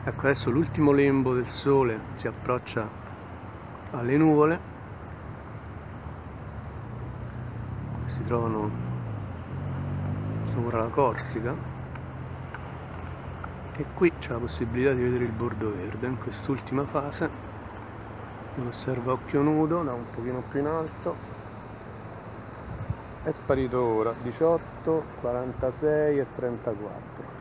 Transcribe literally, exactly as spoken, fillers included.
Ecco, adesso l'ultimo lembo del sole si approccia alle nuvole, si trovano sopra la Corsica, e qui c'è la possibilità di vedere il bordo verde in quest'ultima fase. Lo osservo a occhio nudo da un pochino più in alto. È sparito ora, diciotto, quarantasei e trentaquattro.